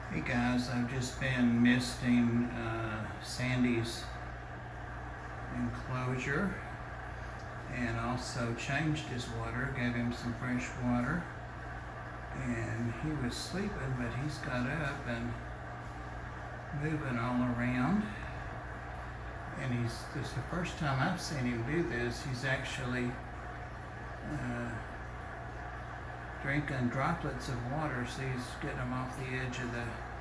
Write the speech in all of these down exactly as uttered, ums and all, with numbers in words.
Hey guys, I've just been misting uh, Sandy's enclosure and also changed his water, gave him some fresh water, and he was sleeping, but he's got up and moving all around, and he's this is the first time I've seen him do this. He's actually uh, drinking droplets of water, so he's getting them off the edge of the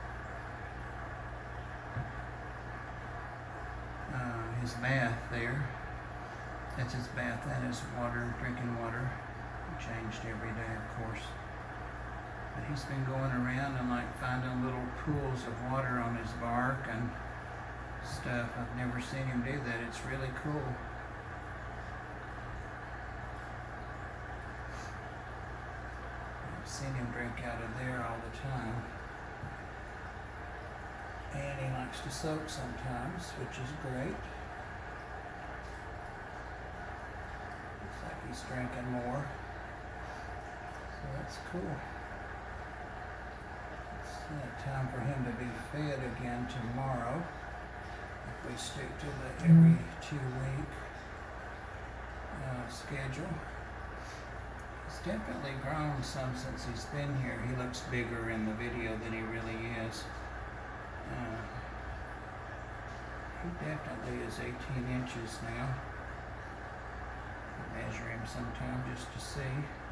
uh, his bath there. That's his bath and his water, drinking water. He changed every day, of course. But he's been going around and like finding little pools of water on his bark and stuff. I've never seen him do that. It's really cool. I've seen him drink out of there all the time. And he likes to soak sometimes, which is great. Looks like he's drinking more. So that's cool. It's uh, time for him to be fed again tomorrow. If we stick to the every two week uh, schedule. He's definitely grown some since he's been here. He looks bigger in the video than he really is. Uh, he definitely is eighteen inches now. I'll measure him sometime just to see.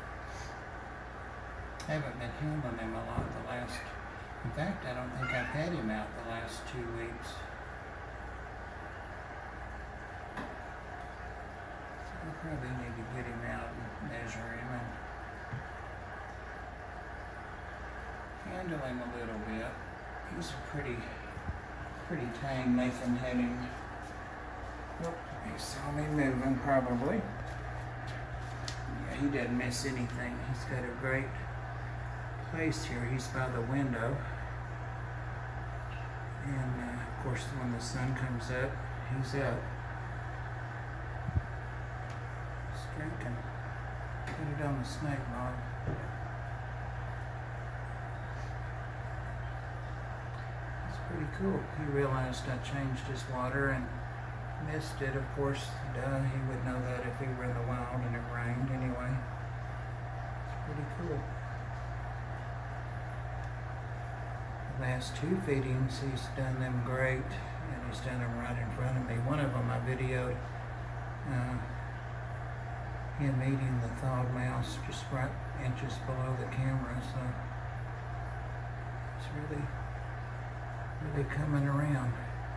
I haven't been handling him a lot the last, in fact, I don't think I've had him out the last two weeks. So I probably need to get him out and measure him and handle him a little bit. He's a pretty, pretty tame. Nathan had him. Oh, he saw me moving probably. Yeah, he doesn't miss anything. He's got a great place here. He's by the window. And uh, of course when the sun comes up, he's up. He's drinking. Put it on the snake log. Pretty cool. He realized I changed his water and missed it. Of course, duh, he would know that if he were in the wild and it rained anyway. It's pretty cool. The last two feedings, he's done them great, and he's done them right in front of me. One of them I videoed uh, him eating the thawed mouse just right inches below the camera, so it's really really coming around.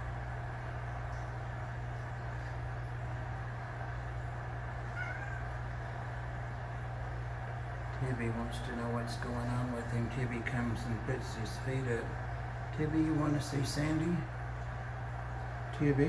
Tibby wants to know what's going on with him. Tibby comes and puts his feet up. Tibby, you want to see Sandy? Tibby?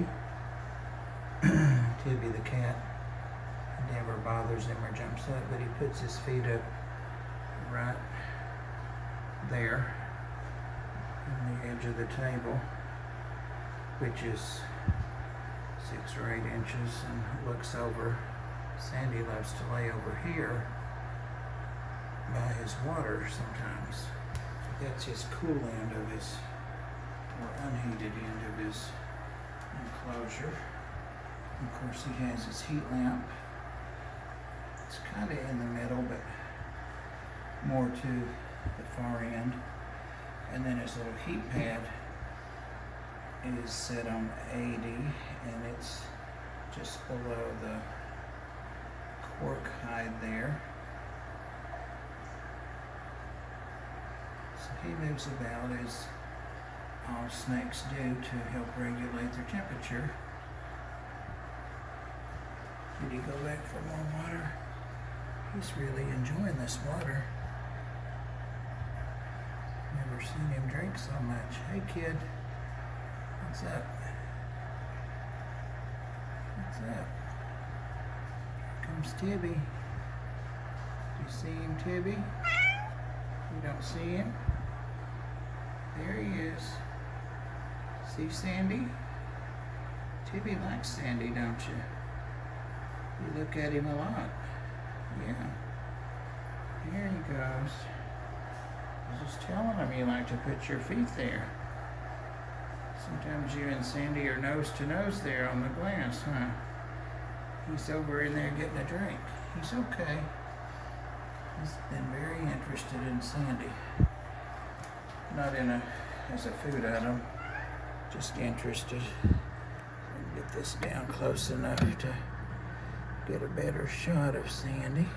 Tibby the cat. It never bothers him or jumps up, but he puts his feet up right there on the edge of the table, which is six or eight inches, and looks over. Sandy loves to lay over here by his water sometimes. That's his cool end of his, or unheated end of his enclosure. Of course, he has his heat lamp. It's kind of in the middle, but more to the far end. And then his little heat pad is set on eighty, and it's just below the cork hide there. So he moves about as all snakes do to help regulate their temperature. Did he go back for more water? He's really enjoying this water. Never seen him drink so much. Hey kid, what's up? What's up? Here comes Tibby. Do you see him, Tibby? You don't see him? There he is. See Sandy? Tibby likes Sandy, don't you? You look at him a lot. Yeah. There he goes. I was just telling him you like to put your feet there. Sometimes you and Sandy are nose to nose there on the glass, huh? He's over in there getting a drink. He's okay. He's been very interested in Sandy. Not in a as a food item, just interested. Get this down close enough to get a better shot of Sandy.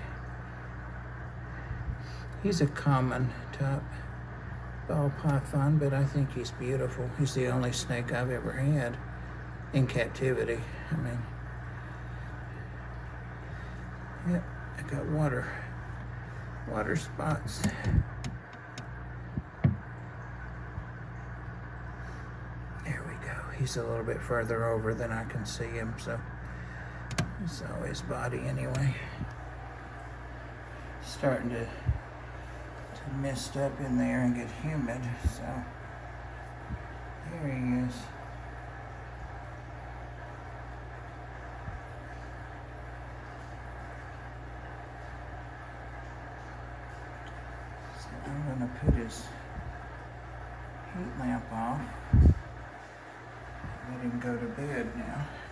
He's a common top ball python, but I think he's beautiful. He's the only snake I've ever had in captivity. I mean, yep, I got water, water spots. There we go. He's a little bit further over than I can see him, so I saw his body anyway. Starting to to mist up in there and get humid, so there he is. So I'm gonna put his heat lamp off. Let him go to bed now.